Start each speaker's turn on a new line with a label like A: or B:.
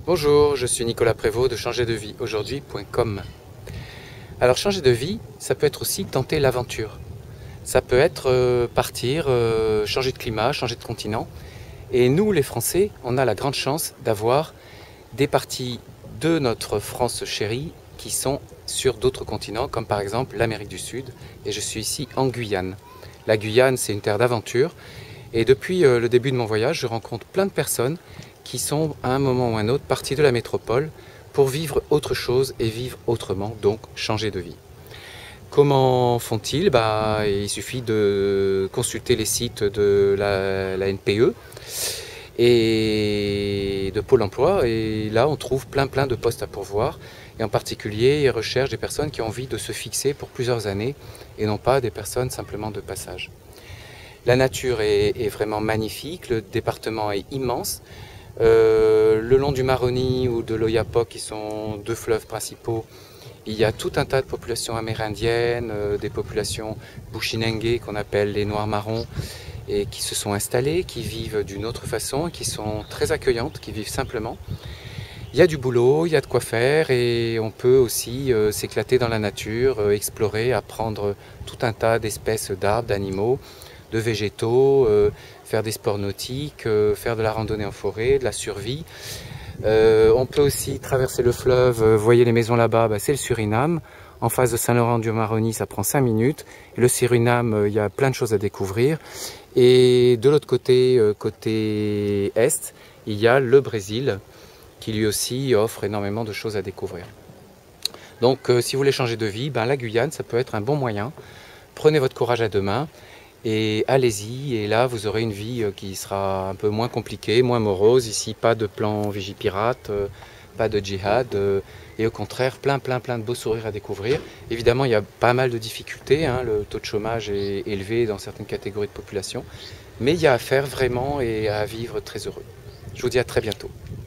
A: Bonjour, je suis Nicolas Prévost de changerdevieaujourd'hui.com. Alors changer de vie, ça peut être aussi tenter l'aventure. Ça peut être partir, changer de climat, changer de continent. Et nous les Français, on a la grande chance d'avoir des parties de notre France chérie qui sont sur d'autres continents, comme par exemple l'Amérique du Sud. Et je suis ici en Guyane. La Guyane, c'est une terre d'aventure. Et depuis le début de mon voyage, je rencontre plein de personnes qui sont à un moment ou un autre partis de la métropole pour vivre autre chose et vivre autrement, donc changer de vie. Comment font-ils? Il suffit de consulter les sites de la NPE et de Pôle emploi, et là on trouve plein de postes à pourvoir, et en particulier ils recherchent des personnes qui ont envie de se fixer pour plusieurs années et non pas des personnes simplement de passage. La nature est vraiment magnifique, le département est immense. Le long du Maroni ou de l'Oyapock, qui sont deux fleuves principaux, il y a tout un tas de populations amérindiennes, des populations Bushinengue qu'on appelle les Noirs marrons, et qui se sont installées, qui vivent d'une autre façon, qui sont très accueillantes, qui vivent simplement. Il y a du boulot, il y a de quoi faire, et on peut aussi s'éclater dans la nature, explorer, apprendre tout un tas d'espèces d'arbres, d'animaux, de végétaux, faire des sports nautiques, faire de la randonnée en forêt, de la survie. On peut aussi traverser le fleuve, vous voyez les maisons là-bas, c'est le Suriname. En face de Saint-Laurent-du-Maroni, ça prend 5 minutes. Et le Suriname, il y a plein de choses à découvrir. Et de l'autre côté, côté est, il y a le Brésil, qui lui aussi offre énormément de choses à découvrir. Donc si vous voulez changer de vie, la Guyane, ça peut être un bon moyen. Prenez votre courage à deux mains et allez-y, et là vous aurez une vie qui sera un peu moins compliquée, moins morose. Ici, pas de plan Vigipirate, pas de djihad, et au contraire plein de beaux sourires à découvrir. Évidemment, il y a pas mal de difficultés, le taux de chômage est élevé dans certaines catégories de population, mais il y a à faire vraiment et à vivre très heureux. Je vous dis à très bientôt.